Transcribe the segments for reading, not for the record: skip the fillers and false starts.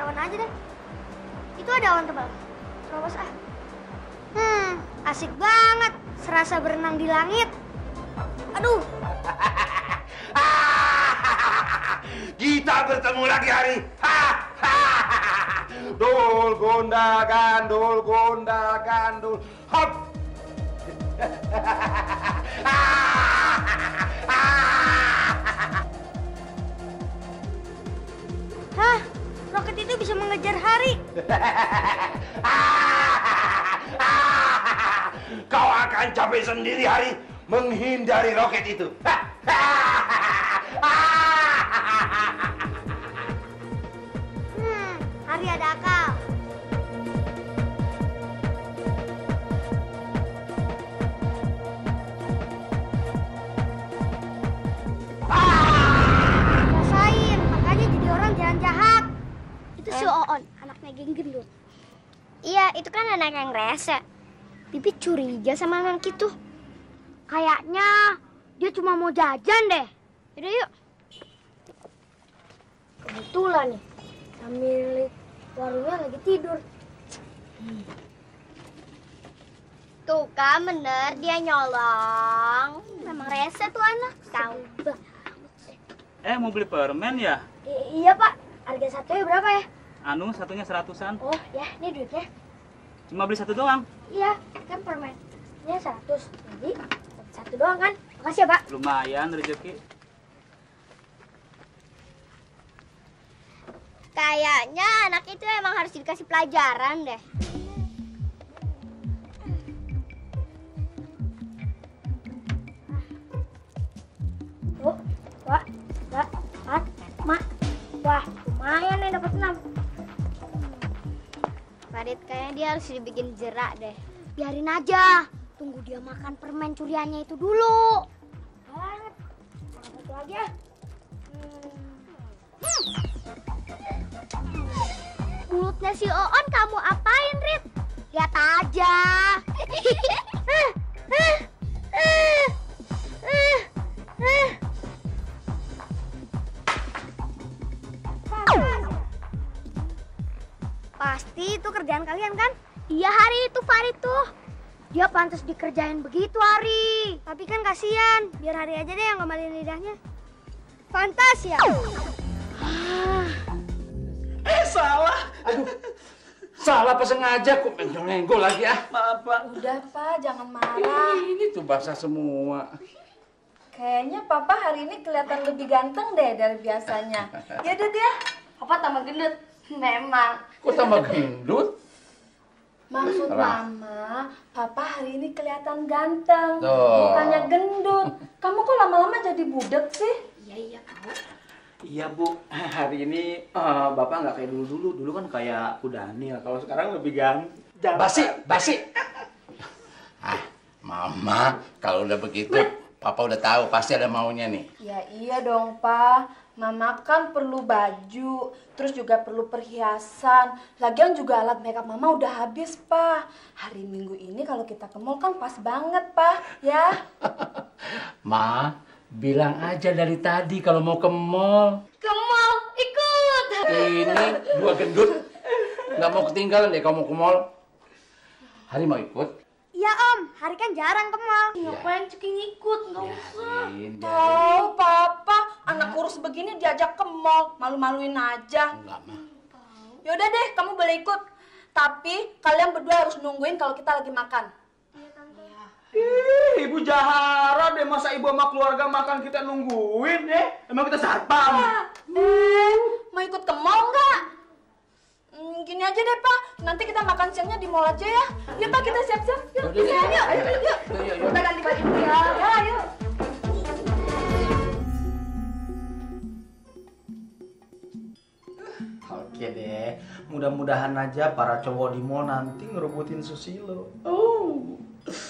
awan aja deh. Itu ada awan tebal. Terobos ah. Asik banget. Serasa berenang di langit. Aduh. Kita bertemu lagi, Hari. Dul gonda gandul, hop. Hah? Roket itu bisa mengejar Hari. Kau akan capek sendiri, Hari, menghindari roket itu. Hari ada akal. Rasain, makanya jadi orang jangan jahat. Itu si Oon, anaknya geng gendut. Iya, itu kan anak yang rese. Bibi curiga sama anak itu. Kayaknya dia cuma mau jajan deh. Yaudah yuk. Kebetulan nih, pemilik warungnya lagi tidur. Tuh kan bener, dia nyolong. Memang rese tuh anak. Tahu. Mau beli permen ya? Iya Pak, harga satunya berapa ya? Anu, satunya 100-an. Oh ya, ini duitnya. Cuma beli satu doang? Iya, kan permennya 100. Jadi satu doang kan? Makasih ya Pak. Lumayan rezeki. Kayaknya anak itu emang harus dikasih pelajaran deh. Tuh, Pak, Mak. Wah, lumayan nih dapat 6. Farid, kayaknya dia harus dibikin jerak deh. Biarin aja. Tunggu dia makan permen curiannya itu dulu. Banget. Satu lagi ya. Mulutnya si Oon kamu apain, Rit? Lihat aja. Pasti itu kerjaan kalian kan? Iya, Hari, itu Farid tuh. Dia pantas dikerjain begitu, Hari. Tapi kan kasihan, biar Hari aja deh yang ngembalin lidahnya. Pantas ya? Salah. Aduh. Salah apa sengaja kok menggol lagi ah. Maaf, Pak. Udah, Pak, jangan marah. Ini tuh basah semua. Kayaknya Papa hari ini kelihatan lebih ganteng deh dari biasanya. Ya udah dia. Papa tambah gendut. Memang. Kok tambah gendut? Maksud Mama, Papa hari ini kelihatan ganteng. Tuh. Bukannya gendut. Kamu kok lama-lama jadi budek sih? Iya, tahu. Iya, Bu. Hari ini Bapak nggak kayak dulu-dulu. Dulu kan kayak Daniel. Kalau sekarang lebih ganteng. Basi. Mama, kalau udah begitu, Papa udah tahu pasti ada maunya nih. Ya iya dong, Pak. Mama kan perlu baju, terus juga perlu perhiasan. Lagian juga alat makeup Mama udah habis, Pak. Hari Minggu ini kalau kita ke mall kan pas banget, Pak. Ya. Ma, bilang aja dari tadi kalau mau ke mall. Ke mall, ikut. Ini dua gendut. Nggak mau ketinggalan deh kamu ke mall. Hari mau ikut? Iya Om, Hari kan jarang ke mall. Ngapain Ceking ikut? Nggak usah. Biarin. Tahu, Papa. Anak kurus begini diajak ke mall. Malu-maluin aja. Enggak, Ma. Yaudah deh, kamu boleh ikut. Tapi kalian berdua harus nungguin kalau kita lagi makan. Ih, Ibu Jahara deh, masa Ibu sama keluarga makan kita nungguin deh. Emang kita satpam. Mau ikut ke mall nggak? Gini aja deh, Pak. Nanti kita makan siangnya di mall aja ya. Yuk, Pak, kita siap-siap. Yuk, Udah, yuk. Yuk. Kita ganti baju dulu ya. Ya, yuk. Oke deh, mudah-mudahan aja para cowok di mall nanti ngerebutin Susilo. Oh,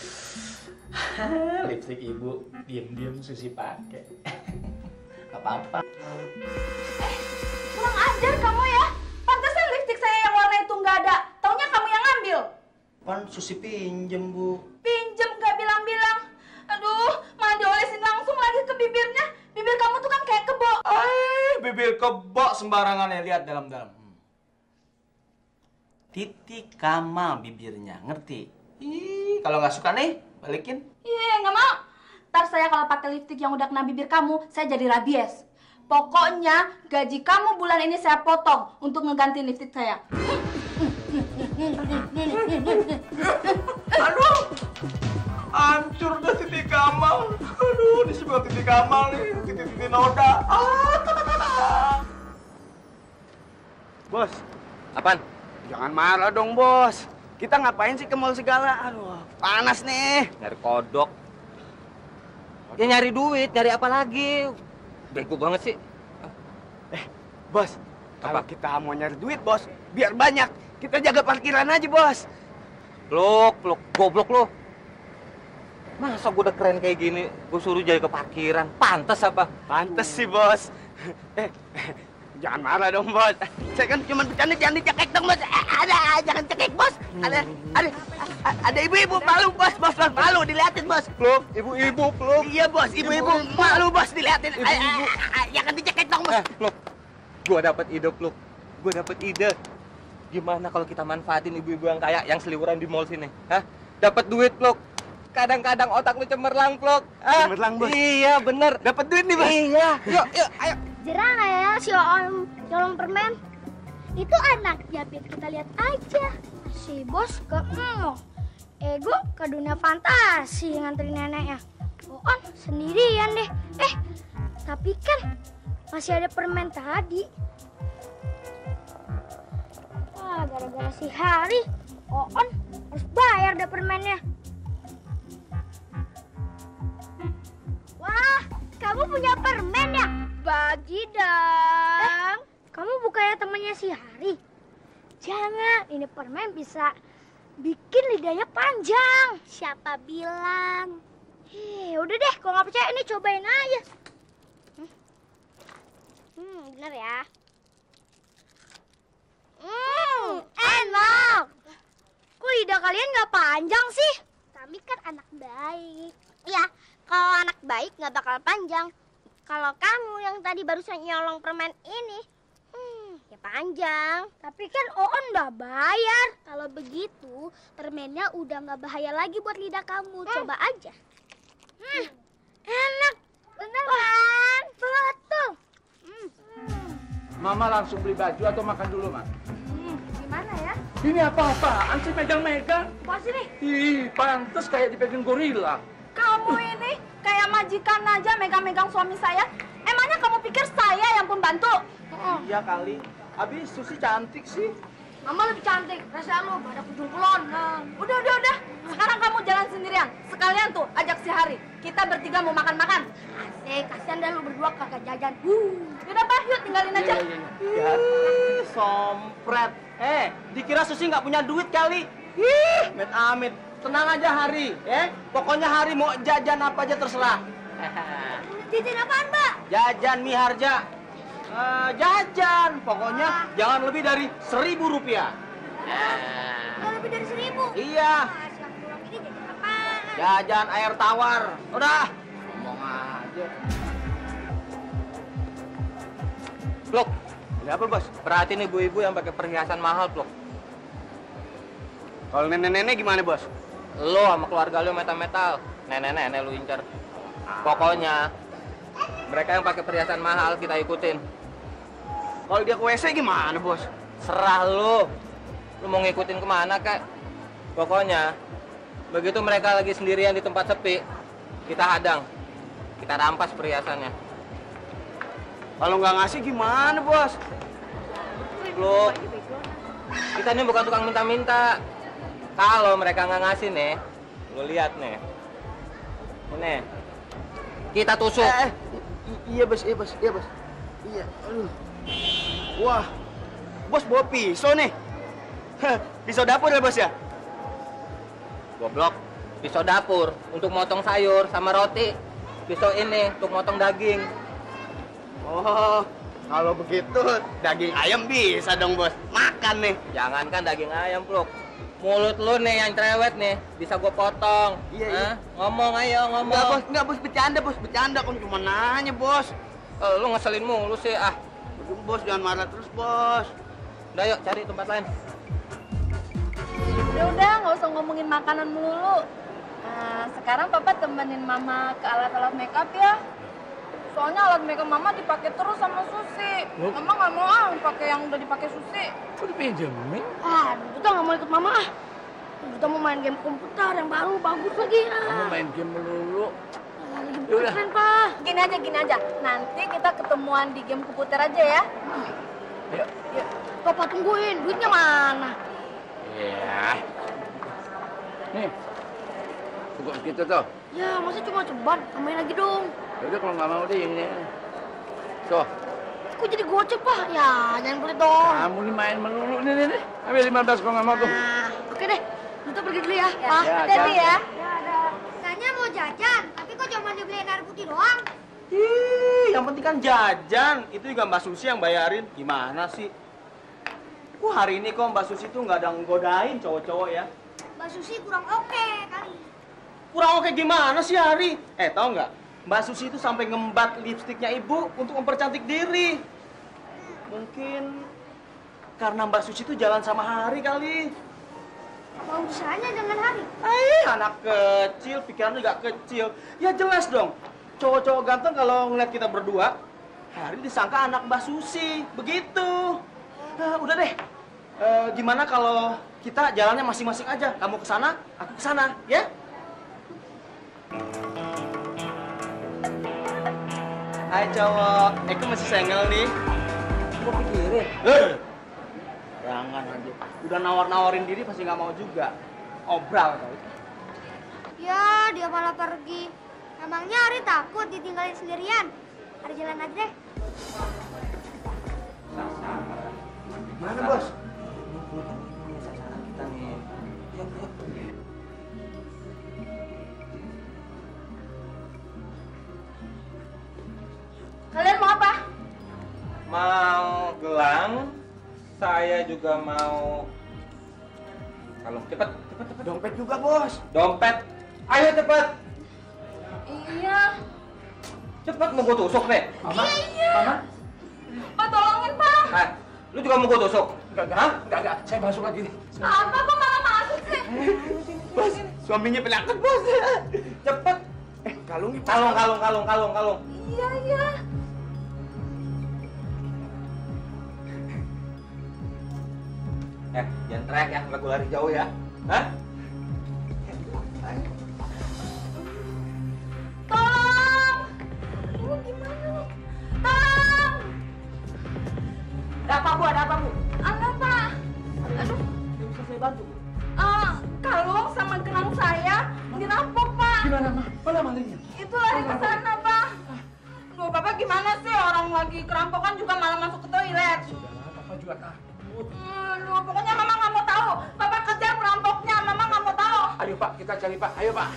lipstik Ibu diam-diam Susi pakai. Gak apa-apa. Kurang ajar kamu ya. Pantesan lipstik saya yang warna itu nggak ada. Taunya kamu yang ngambil. Pan Susi pinjem, Bu. Pinjem nggak bilang-bilang. Aduh, malah diolesin langsung lagi ke bibirnya. Bibir kamu tuh kan kayak kebo. Bibir kebok sembarangan ya, lihat dalam-dalam. titik Kamal bibirnya, ngerti? Ih, kalau nggak suka nih, balikin. Iya, nggak mau. Ntar saya kalau pakai lipstik yang udah kena bibir kamu, saya jadi rabies. Pokoknya gaji kamu bulan ini saya potong untuk ngeganti lipstik saya. Aduh, hancur dah titik Kamal. Aduh, ini sebuah titik Kamal nih, titik-titik noda. Bos, Apaan? jangan marah dong, Bos. Kita ngapain sih ke mall segala? Aduh, panas nih. Nyari kodok. Ya nyari duit, nyari apa lagi? Bego banget sih. Bos, kalau kita mau nyari duit, Bos, biar banyak, kita jaga parkiran aja, Bos. Pluk, goblok lu. Masa gue udah keren kayak gini, gue suruh jadi ke parkiran? Pantes apa? Pantes sih, Bos. Jangan marah dong, Bos. Saya kan cuma bercanda, jangan dicekek dong, Bos. Jangan cekek, Bos. Ada ibu-ibu malu, Bos. Bos, malu diliatin, Bos. Pluk, ibu-ibu, pluk. Iya, Bos. Ibu-ibu malu, Bos, diliatin. Jangan dicekek dong, Bos. Pluk, gue dapet ide, Pluk. Gue dapet ide. Gimana kalau kita manfaatin ibu-ibu yang kaya, yang seliburan di mall sini? Hah? Dapat duit, Pluk. Kadang-kadang otak lu cemerlang, Pluk. Cemerlang, Bos. Iya, bener. Dapat duit nih, Bos. Iya. Yuk, ayo. Jerah nggak ya si Oom nyolong permen? Itu anaknya, Pit. Kita lihat aja. Si bos ke mall. Ego ke dunia fantasi nganterin neneknya. Oon sendirian deh. Tapi kan masih ada permen tadi. Wah, gara-gara si Hari, Oon harus bayar deh permennya. Wah, kamu punya permen ya? Bagi dong. Kamu bukannya temannya si Hari? Jangan, ini permen bisa bikin lidahnya panjang. Siapa bilang? Udah deh, kalau nggak percaya ini cobain aja. Bener ya. Enak. Kok lidah kalian nggak panjang sih? Kami kan anak baik. Iya, kalau anak baik nggak bakal panjang. Kalau kamu yang tadi barusan nyolong permen ini, ya panjang. Tapi kan Oon udah bayar. Kalau begitu, permennya udah nggak bahaya lagi buat lidah kamu. Coba aja. Enak. Bener kan? Betul. Mama langsung beli baju atau makan dulu, Ma? Gimana ya? Ini apa-apaan sih megang-megang? Pas ini, Ih, pantes kayak dipegang gorila. kamu ini kayak majikan aja megang-megang suami saya. Emangnya kamu pikir saya yang pembantu? Iya kali. Habis Susi cantik sih. Mama lebih cantik. Rasa lu pada ujung kulon. Udah. Sekarang kamu jalan sendirian. Sekalian tuh ajak si Hari. Kita bertiga mau makan-makan. Asik, kasihan dah lu berdua kagak jajan. Yaudah, Pak, yuk tinggalin aja. Ih, sompret. Dikira Susi nggak punya duit kali. Amit-amit. Tenang aja Hari, ya. Pokoknya Hari mau jajan apa aja terserah. Jajan apaan, Mbak? Jajan mie harja. Jajan, pokoknya jangan lebih dari 1.000 rupiah. Nggak lebih dari 1.000. Iya, Siang pulang ini jajan apaan? jajan air tawar. Udah, ngomong aja. Pluk, Ada apa, Bos? perhatiin ibu-ibu yang pakai perhiasan mahal, Pluk. Kalau nenek-nenek gimana, Bos? Lo sama keluarga lo metal-metal, nenek-nenek lu incer. Pokoknya mereka yang pakai perhiasan mahal kita ikutin. Kalau dia ke WC gimana, Bos? Serah lu. Lu mau ngikutin kemana, Kak? Pokoknya begitu mereka lagi sendirian di tempat sepi, kita hadang. Kita rampas perhiasannya. Kalau nggak ngasih gimana, Bos? Lu, kita ini bukan tukang minta-minta. Kalau mereka nggak ngasih nih, lu lihat nih. Ini, kita tusuk. Iya, Bos. Iya, aduh. Wah, Bos bawa pisau nih. Pisau dapur ya, Bos ya? Goblok, pisau dapur untuk motong sayur sama roti. Pisau ini untuk motong daging. Oh, kalau begitu daging ayam bisa dong, Bos. Makan nih. Jangankan daging ayam, Pluk. Mulut lu nih yang cerewet nih, bisa gue potong. Iya. Ngomong ayo, ngomong. Enggak, Bos, bercanda, Bos. Bercanda, kan cuma nanya, Bos. Lu ngeselin mulu sih, ah. Aduh, Bos, jangan marah terus, Bos. Udah yuk, cari tempat lain. Udah, nggak usah ngomongin makanan melulu. Nah, sekarang Papa temenin Mama ke alat-alat makeup ya. Soalnya alat makeup Mama dipakai terus sama Susi. Mama nggak mau pakai yang udah dipakai Susi. Kok dipinjemin? Duta nggak mau ikut mama. Duta mau main game komputer yang baru bagus lagi. Kamu main game melulu. Lagi Yaudah. keren, Pak. Gini aja. Nanti kita ketemuan di game komputer aja ya. Ayo. Papa tungguin, duitnya mana? Iya. Nih. Cukup segitu tuh. Ya, masa cuma ceban? Tambahin lagi dong. Yaudah kalau nggak mau deh yang ini. So, Kok jadi gocek, Pak? Ya, jangan pelit dong. kamu nih main melulu. Nih. Ambil 15 kalau nggak mau tuh. Nah, oke deh. Duta pergi dulu ya, Pak. Ya, Hati-hati ya. Katanya mau jajan, tapi kok cuma dibeliin air putih doang? Ih, yang penting kan jajan. Itu juga Mbak Susi yang bayarin. Gimana sih? Hari ini kok Mbak Susi tuh nggak ada nggodain cowok-cowok ya. Mbak Susi kurang oke kali. Kurang oke gimana sih Hari? Tahu nggak? Mbak Susi itu sampai ngembat lipstiknya ibu untuk mempercantik diri. Mungkin karena Mbak Susi itu jalan sama Hari kali. Mau usahanya dengan Hari. Anak kecil, pikirannya juga kecil. Ya jelas dong. Cowok-cowok ganteng kalau ngeliat kita berdua, Hari disangka anak Mbak Susi. Begitu. Udah deh. Gimana kalau kita jalannya masing-masing aja? Kamu ke sana, aku ke sana, ya? Hai cowok, Eko masih sengel nih. Kok pikirin? Jangan aja. Udah nawar-nawarin diri pasti nggak mau juga. Obral kali. Ya, dia malah pergi. Emangnya Hari takut ditinggalin sendirian? Hari jalan aja deh. Mana bos? Kita nih. Kalian mau apa? Mau gelang, saya juga mau kalung. Cepet. Dompet juga bos. Dompet. Ayo cepet. Iya. Cepet mau gue tusuk nih. Mama. Pak, tolongin, Pak. Hai, lu juga mau gue tusuk? Enggak. Saya masuk lagi nih. Apa kok malah masuk sih? Bos, suaminya pelakon bos. Cepet. Kalung. Kalung. Iya. Jangan teriak ya, nggak gue lari jauh ya. Hah? Tolong! Ini gimana nih? Tolong! Ada apa bu? Ada, Pak. Aduh. Bisa saya bantu? Kalung sama gelang saya dirampok, Pak. Gimana, Ma? Mana malingnya? Itu lari ke sana, Pak. Duh, Bapak gimana sih? Orang lagi kerampokan juga malah masuk ke toilet. Sudahlah, Papa juga takut. Aduh, pokoknya Mama nggak mau tahu. Bapak kejar perampoknya, Mama nggak mau tahu. Ayo, Pak, kita cari, Pak. Ayo, Pak.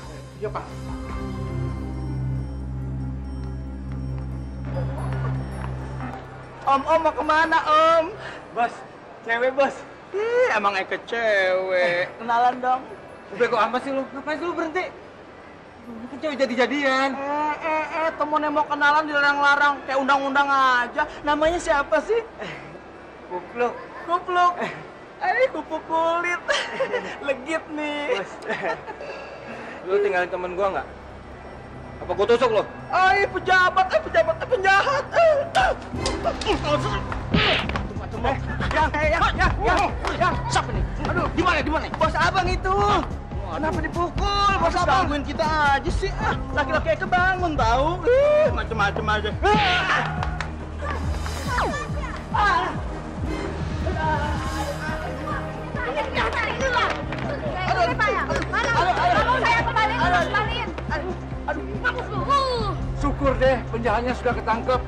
Om mau kemana Om? Bos, cewek bos. Emang Eke cewek. Kenalan dong. Udah kok apa sih lu? Ngapain sih lu berhenti? Lu kan cewek jadi-jadian. Temen yang mau kenalan dilarang-larang kayak undang-undang aja. Namanya siapa sih? Kupluk. Kupluk. Kupluk kulit. Legit nih. Bos. Lu tinggalin temen gua nggak? Apa gua tusuk lu? Pejabat, penjahat. Yang, siapa nih? Aduh, di mana? Bos abang itu. Kenapa dipukul? Bos abang gangguin kita aja sih. Laki-laki kebangun tahu. Macem-macem aja. Syukur deh, penjahatnya sudah ketangkep.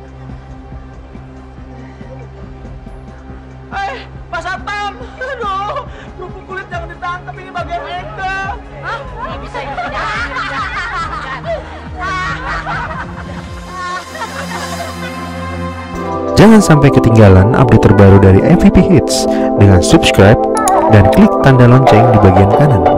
Pak Satpam. Aduh, kerupuk kulit jangan ditangkap, ini bagian Eka. Hah? Nggak bisa ini. Jangan sampai ketinggalan update terbaru dari MVP Hits dengan subscribe dan klik tanda lonceng di bagian kanan.